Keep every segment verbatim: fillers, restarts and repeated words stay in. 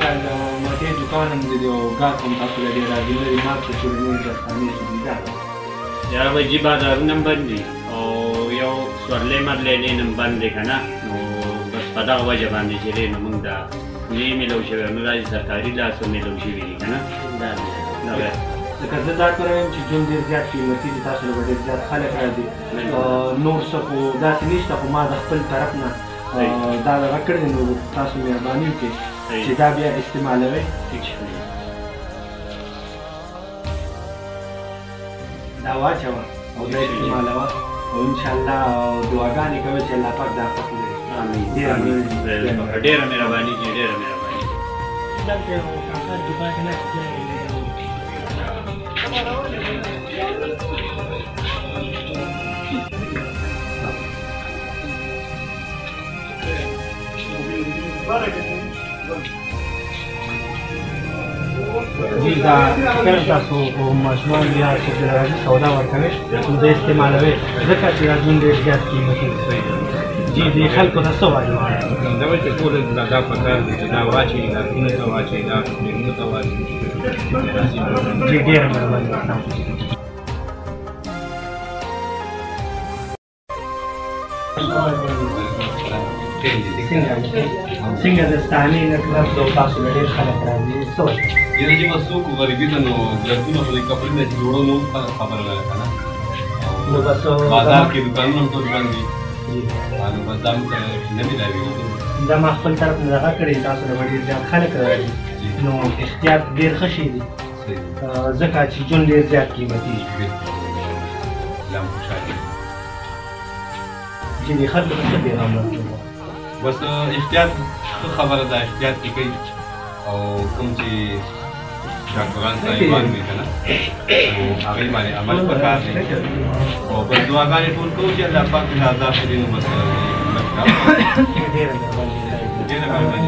ما دې دوکان هم دی او ګاز هم تاسو له دې راځي لري ما ته چورنې دستانې سودا یا وجی بازارونه هم بند دي او یو سورلې مرلې نه هم بند دی که نه نو بس په دغه وجه باندې چې دی نو موږ دا نه میلو شوی نو دا سرکاري لاسو میلو شوي دي که نه لکه زه دا کړی یم چې ژوند ډېر زیات قیمتي دي تاسو له به ډېر زیات خلک راځي نور څه خو داسې نشته خو ما د خپل طرف نه دا دغه کړی نو تاسو مهرباني وکړئ چې دا بیا استعمالوئ دا واچوه او دا استعمالوه او انشاءالله دعاګانې کوئ چې الله پاک دا خوښ لري ډېره مهرباني چې ډېره مهرباني جی دا کله تاسو ماشومان یا څوک راځي سودا ورکوي نو د استعمالوي ځکه چې دا ژوند ډېر زیات قیمتي دی جی دې خلکو ته څه وایي دا وایي چې ټول دا پکار دي چې دا واچوي لاسونه ته واچوي دا مېرمنو ته واچوي جی ډېره مهرباني څنګه دستانې نه کلب د تاسو له ډېر خلک راځي څه وایي یعنې چې به څوک غریبي ده نو ګردونه خو د کپړې نه چې جوړولو هم خبره نه ده که نه نو بس بازار کې دوکانونه هم ټول بند دي نو بس دا موږ نه ملاوي دا ما خپل طرف نه دغه کړی تاسو له به ډېر زیات خلک راځي نو احتیاط ډېر ښه شی دی ځکه چې ژوند ډېر زیات قیمتي دی چې دې خلکو ته څه پیغام ورکوي بس احتیاط ښه خبره ده احتیاط دې کوي او کوم چې ډاکټران صاحبان وي که نه نو هغې باندې عمل پکار دی او بس دعاګانې ټول کوو چې الله پاک دې عذاب کړي نو بس ډېره مهرباني ډېره مهرباني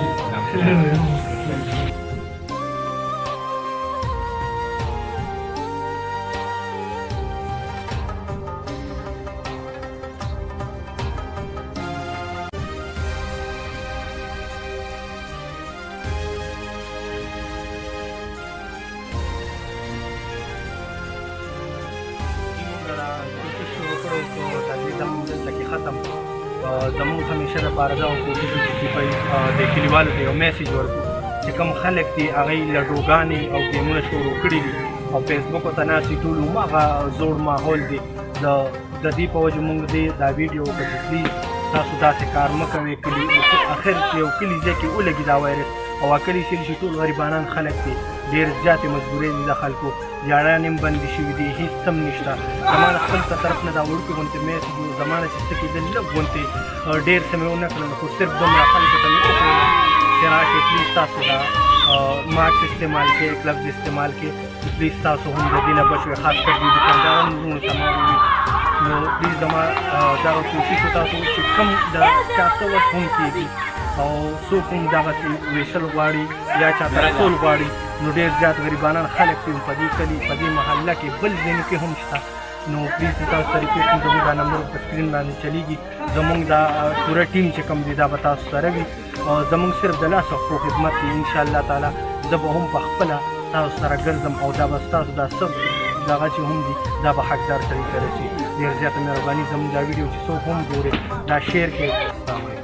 ختم زموږ همیشه دپاره دا کوشش وکړو چې د کلیوالو ته یو میسیج ورکړو چې کوم خلک دي هغوی لډوګانې او ګیمونه شروع کړي دي او فیسبوک ته ناستې ټول هماغه زوړ ماحول دی د دې په وجه موږ دې دا ویډیو وکړه چې پلیز تاسو داسې کار مه کوئ کلي اخر یو کلي ځای کې ولګي دا وایرس او کلي سیل شي ټول غریبانان خلک دي ډېر زیاتې مجبورۍ دي د خلکو جاړانې هم بندې شوي دي هېڅ هم نشته زما د خپل طرف نه دا وړوکې غوندې میسج و زما نه چې څه کېدل لږ غوندې ډېر څه مې ونه کړل خو صرف دومره خلکو ته مې وکړل چې راشئ پلیز تاسو دا ماسک استعمال کړئ گلوز استعمال کړئ پلیز تاسو هم د دې نه بچ وئ خاص کر دې دوکاندارانو وروڼو ته ما وویل نو پلیز زما دا کوشش و تاسو چې کم د چا څه وس هم کېږي او څوک هم دغسې ویشل غواړي یا چاته رسول غواړي نو ډېر زیات غریبانان خلک دي په دې کلي په دې محله کې بل ځایونو کې هم شته نو پلیز تاسو ته ریکویسټ کوم زموږ دا نمبر په سکرین باندې چلیږي زموږ دا پوره ټیم چې کوم دی دا به تاسو سره وي زموږ صرف د لاس وخت خدمت دی انشاءالله تعالی زه به هم په خپله تاسو سره ګرځم او دا به ستاسو دا څه دغه چې هم دي دا به حقدار سړي ته رسي ډېر زیاته مهرباني زموږ دا ویډیو چې څوک هم ګوري دا شیر کړئ.